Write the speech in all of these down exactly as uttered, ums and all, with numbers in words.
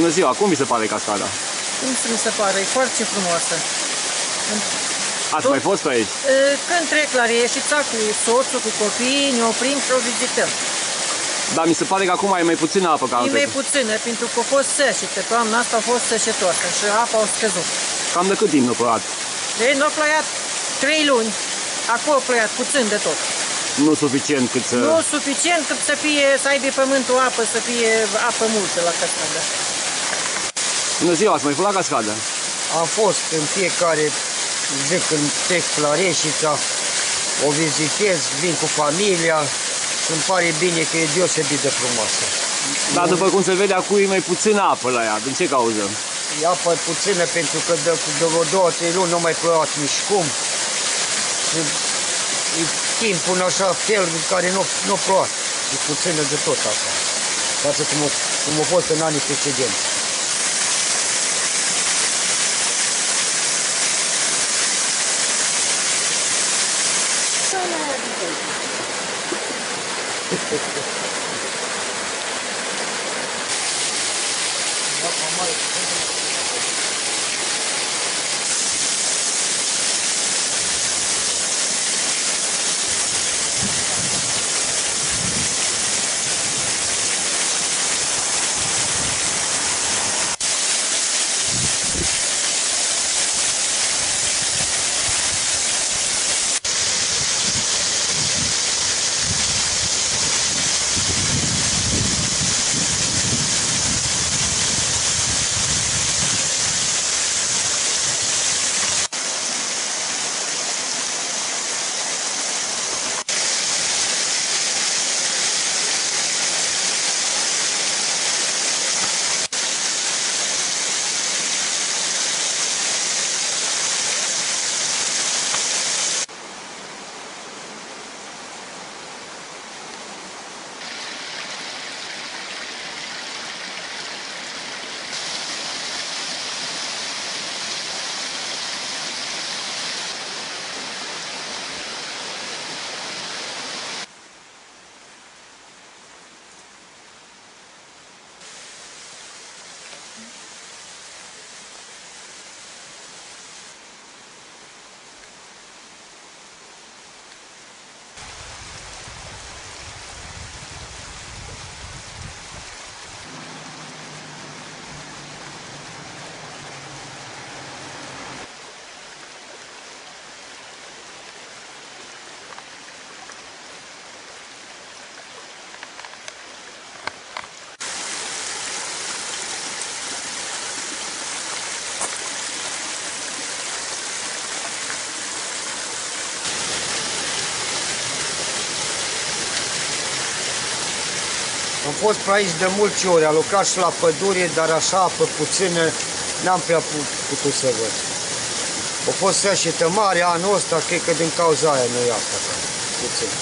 Bună ziua, cum vi se pare cascada? Cum să mi se pare? E foarte frumoasă. Ați mai fost pe aici? Când trec la Reșița cu soțul, cu copiii, ne oprim și o vizităm. Dar mi se pare că acum e mai puțină apă ca E mai puțină, pentru că a fost secetă. Toamna asta a fost secetoasă și apa a scăzut. Cam de cât timp nu a plouat? Ei, nu a plouat trei luni. Acum a plouat puțin de tot. Nu suficient cât să... Nu suficient cât să fie, să aibă pământul apă, să fie apă multă la cascadă. Bună ziua, ați mai fost la cascadă? Am fost în fiecare zi când trec la Reșița, o vizitez, vin cu familia și îmi pare bine că e deosebit de frumoasă. Dar după cum se vede, acum e mai puțină apă la ea. Din ce cauză? E apă puțină pentru că de, de vreo două, trei luni nu mai plouat nici cum. Și e timpul în așa fel în care nu, nu plouat. E puțină de tot apa, față cum, cum a fost în anii precedenți. Am fost pe aici de multe ori, am lucrat și la pădure, dar așa apă puțină n-am prea putut să văd. A fost secetă mare anul ăsta, cred că din cauza aia nu e apă, puțin.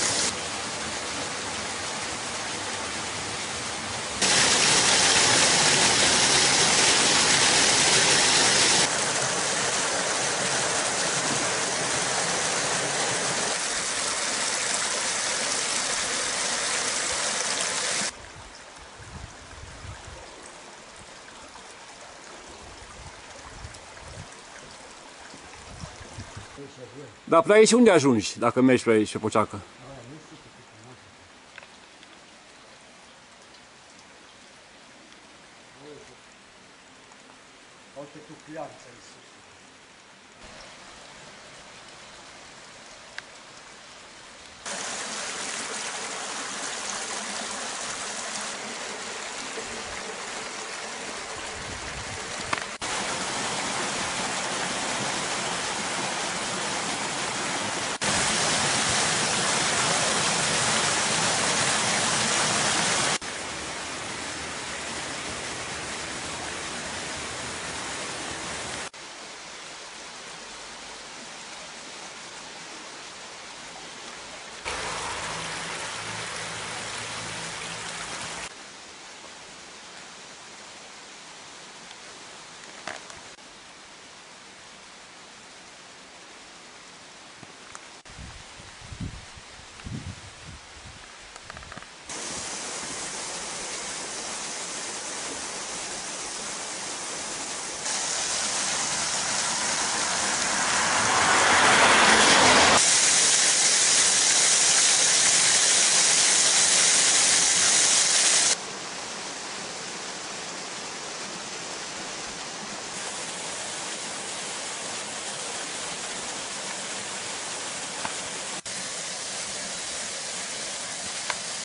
Dar pe aici unde ajungi, dacă mergi pe aici, pe Poceacă? Uite tu cleanță în sus.